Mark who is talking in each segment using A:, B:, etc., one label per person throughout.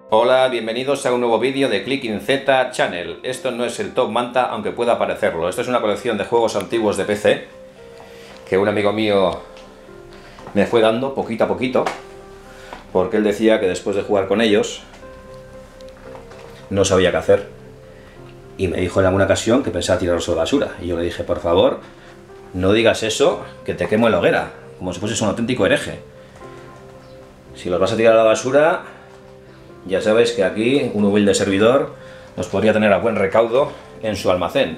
A: Hola, bienvenidos a un nuevo vídeo de Clicking Z Channel. Esto no es el Top Manta, aunque pueda parecerlo. Esto es una colección de juegos antiguos de PC que un amigo mío me fue dando poquito a poquito, porque él decía que después de jugar con ellos no sabía qué hacer. Y me dijo en alguna ocasión que pensaba tirarlos a la basura. Y yo le dije, por favor, no digas eso, que te quemo en la hoguera, como si fueses un auténtico hereje. Si los vas a tirar a la basura, ya sabes que aquí un humilde servidor los podría tener a buen recaudo en su almacén.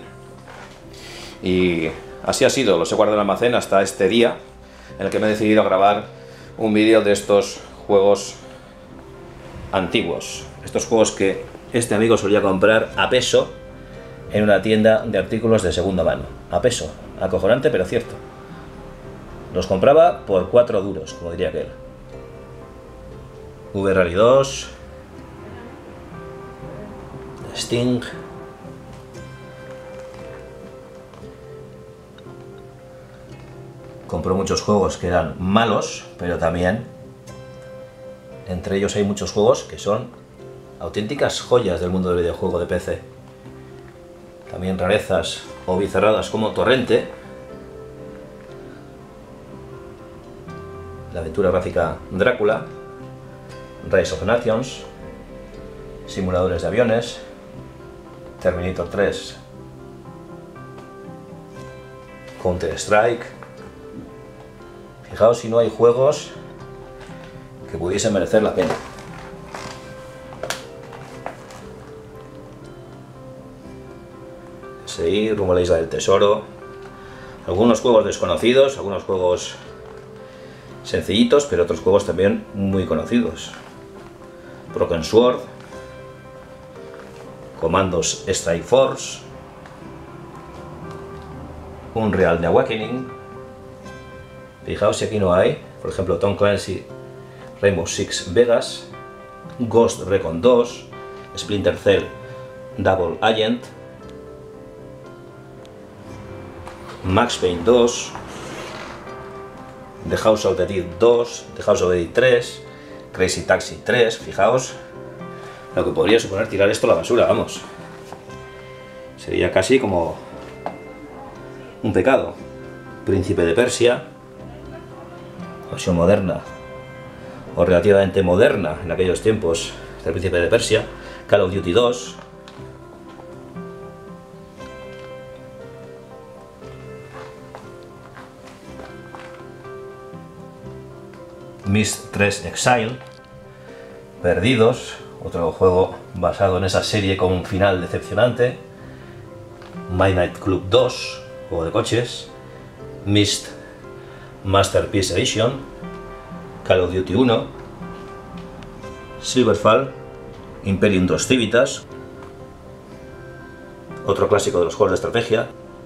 A: Y así ha sido, los he guardado en el almacén hasta este día en el que me he decidido a grabar un vídeo de estos juegos antiguos. Estos juegos que este amigo solía comprar a peso en una tienda de artículos de segunda mano. A peso, acojonante pero cierto. Los compraba por 4 duros, como diría aquel. V-Rally 2, Sting, compró muchos juegos que eran malos, pero también entre ellos hay muchos juegos que son auténticas joyas del mundo del videojuego de PC. También rarezas o bizarradas como Torrente, la aventura gráfica Drácula, Rise of the Nations, simuladores de aviones, Terminator 3, Counter-Strike. Fijaos si no hay juegos que pudiesen merecer la pena. Seguir rumbo a la isla del tesoro. Algunos juegos desconocidos, algunos juegos sencillitos, pero otros juegos también muy conocidos. Broken Sword, Comandos Strike Force, Unreal The Awakening. Fijaos si aquí no hay, por ejemplo, Tom Clancy Rainbow Six Vegas, Ghost Recon 2, Splinter Cell Double Agent, Max Payne 2, The House of the Dead 2, The House of the Dead 3, Crazy Taxi 3. Fijaos lo que podría suponer tirar esto a la basura, vamos. Sería casi como un pecado. Príncipe de Persia, versión moderna, o relativamente moderna en aquellos tiempos, del Príncipe de Persia. Call of Duty 2, Myst 3 Exile, Perdidos, otro juego basado en esa serie con un final decepcionante. Midnight Club 2, juego de coches. Myst Masterpiece Edition, Call of Duty 1, Silverfall, Imperium 2 Civitas, otro clásico de los juegos de estrategia.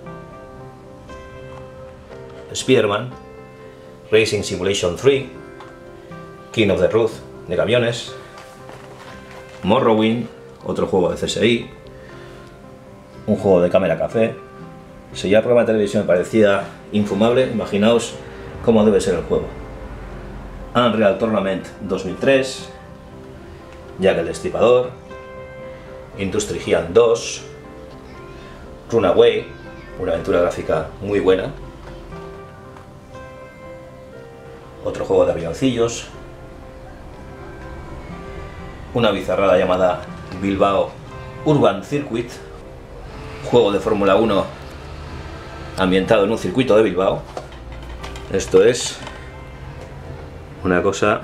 A: Spider-Man, Racing Simulation 3, King of the Road de camiones, Morrowind, otro juego de CSI, un juego de cámara café. Si ya el programa de televisión me parecía infumable, imaginaos cómo debe ser el juego. Unreal Tournament 2003, Jack el Destripador, Industry Giant 2, Runaway, una aventura gráfica muy buena, otro juego de avioncillos, una bizarrada llamada Bilbao Urban Circuit, juego de Fórmula 1 ambientado en un circuito de Bilbao. Esto es una cosa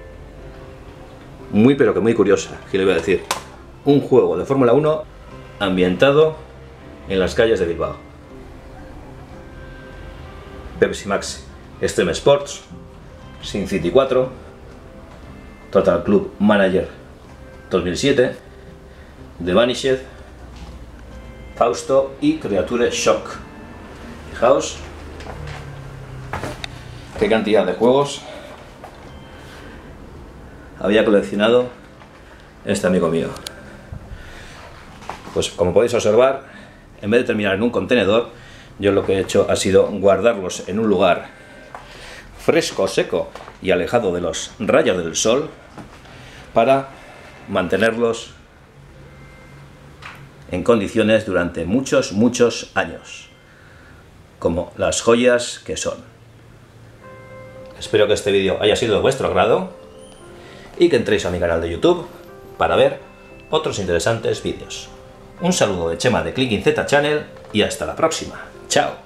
A: muy pero que muy curiosa, que le voy a decir. Un juego de Fórmula 1 ambientado en las calles de Bilbao. Pepsi Max Extreme Sports, Sin City 4, Total Club Manager 2007, The Vanished, Fausto y Creature Shock. Fijaos qué cantidad de juegos había coleccionado este amigo mío. Pues como podéis observar, en vez de terminar en un contenedor, yo lo que he hecho ha sido guardarlos en un lugar fresco, seco y alejado de los rayos del sol para mantenerlos en condiciones durante muchos años, como las joyas que son. Espero que este vídeo haya sido de vuestro agrado y que entréis a mi canal de YouTube para ver otros interesantes vídeos. Un saludo de Chema de Clicking Z Channel y hasta la próxima. ¡Chao!